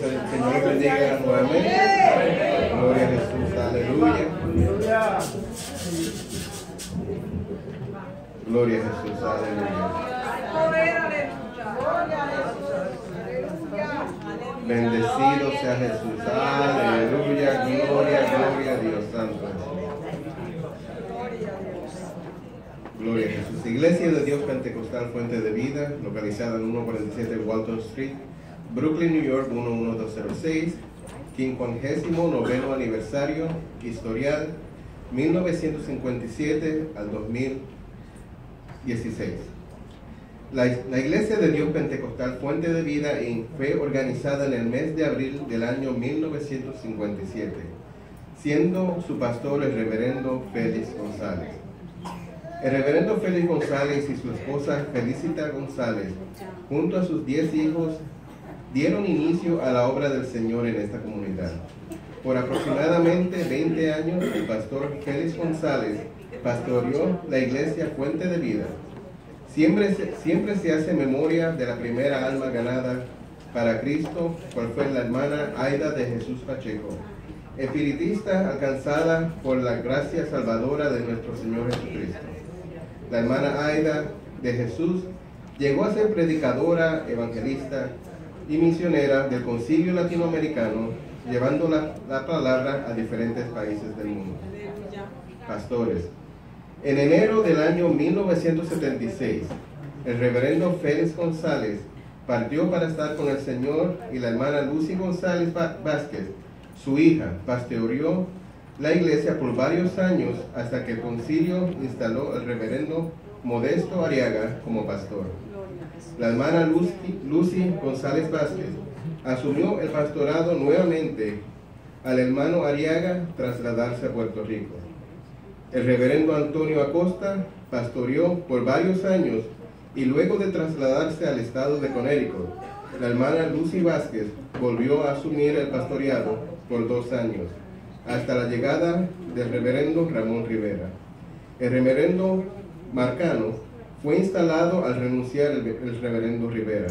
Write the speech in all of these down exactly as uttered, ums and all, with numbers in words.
Señor les bendiga nuevamente. Gloria a Jesús, aleluya. Gloria a Jesús, aleluya. Bendecido sea Jesús, aleluya, gloria, gloria a Dios Santo. Gloria a Jesús. Iglesia de Dios Pentecostal Fuente de Vida, localizada en ciento cuarenta y siete Walton Street, Brooklyn, New York uno uno dos cero seis, quincuagésimo noveno aniversario, historial mil novecientos cincuenta y siete al dos mil dieciséis. La, la Iglesia de Dios Pentecostal Fuente de Vida fue organizada en el mes de abril del año mil novecientos cincuenta y siete, siendo su pastor el reverendo Félix González. El reverendo Félix González y su esposa Felicita González, junto a sus diez hijos, dieron inicio a la obra del Señor en esta comunidad. Por aproximadamente veinte años, el pastor Félix González pastoreó la iglesia Fuente de Vida. Siempre se, siempre se hace memoria de la primera alma ganada para Cristo, cual fue la hermana Aida de Jesús Pacheco, espiritista alcanzada por la gracia salvadora de nuestro Señor Jesucristo. La hermana Aida de Jesús llegó a ser predicadora, evangelista y misionera del Concilio Latinoamericano, llevando la, la palabra a diferentes países del mundo. Pastores. En enero del año mil novecientos setenta y seis, el reverendo Félix González partió para estar con el Señor y la hermana Lucy González Vázquez, su hija, pastoreó la iglesia por varios años hasta que el concilio instaló al reverendo Modesto Arriaga como pastor. La hermana Lucy, Lucy González Vázquez asumió el pastorado nuevamente al hermano Arriaga trasladarse a Puerto Rico. El reverendo Antonio Acosta pastoreó por varios años y luego de trasladarse al estado de Connecticut, la hermana Lucy Vázquez volvió a asumir el pastoreado por dos años, hasta la llegada del reverendo Ramón Rivera. El reverendo Marcano fue instalado al renunciar el, el reverendo Rivera.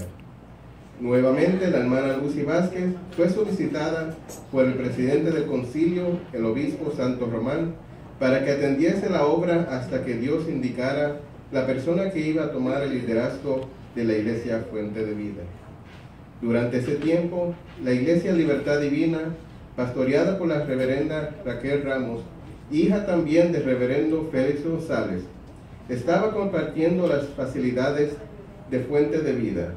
Nuevamente la hermana Lucy Vázquez fue solicitada por el presidente del concilio, el obispo Santo Román, para que atendiese la obra hasta que Dios indicara la persona que iba a tomar el liderazgo de la iglesia Fuente de Vida. Durante ese tiempo, la iglesia Libertad Divina, pastoreada por la reverenda Raquel Ramos, hija también del reverendo Félix González, estaba compartiendo las facilidades de Fuente de Vida.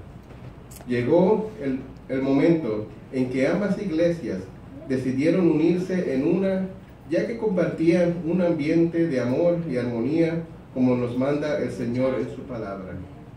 Llegó el, el momento en que ambas iglesias decidieron unirse en una, ya que compartían un ambiente de amor y armonía como nos manda el Señor en su palabra.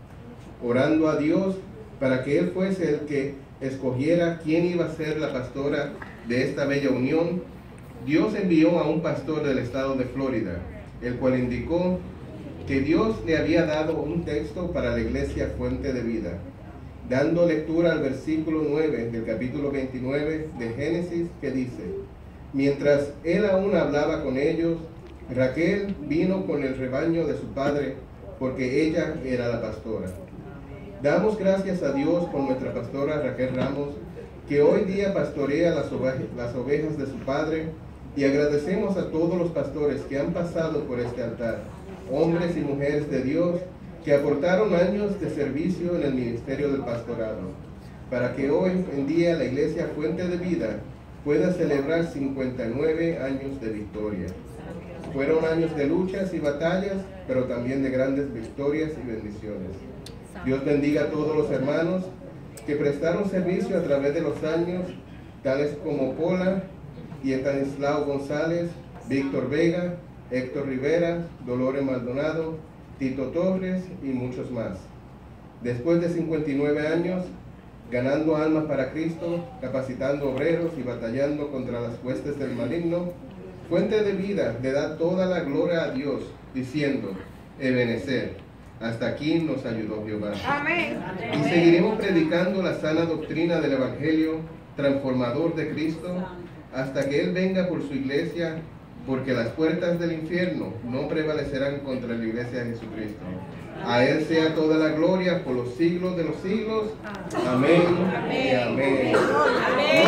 Orando a Dios para que Él fuese el que escogiera quién iba a ser la pastora de esta bella unión, Dios envió a un pastor del estado de Florida, el cual indicó que Dios le había dado un texto para la iglesia Fuente de Vida, dando lectura al versículo nueve del capítulo veintinueve de Génesis, que dice: mientras él aún hablaba con ellos, Raquel vino con el rebaño de su padre, porque ella era la pastora. Damos gracias a Dios por nuestra pastora Raquel Ramos, que hoy día pastorea las ovejas, las ovejas de su padre, y agradecemos a todos los pastores que han pasado por este altar, hombres y mujeres de Dios, que aportaron años de servicio en el ministerio del pastorado, para que hoy en día la iglesia Fuente de Vida pueda celebrar cincuenta y nueve años de victoria. Fueron años de luchas y batallas, pero también de grandes victorias y bendiciones. Dios bendiga a todos los hermanos que prestaron servicio a través de los años, tales como Pola y Estanislao González, Víctor Vega, Héctor Rivera, Dolores Maldonado, Tito Torres y muchos más. Después de cincuenta y nueve años, ganando almas para Cristo, capacitando obreros y batallando contra las huestes del maligno, Fuente de Vida le da toda la gloria a Dios, diciendo: Ebenecer, hasta aquí nos ayudó Jehová. Amén. Y seguiremos predicando la sana doctrina del Evangelio transformador de Cristo, hasta que Él venga por su iglesia, porque las puertas del infierno no prevalecerán contra la iglesia de Jesucristo. A Él sea toda la gloria por los siglos de los siglos. Amén. Amén. Y amén.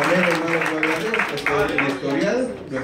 Amén, hermanos, gloria a Dios. Este es el historial.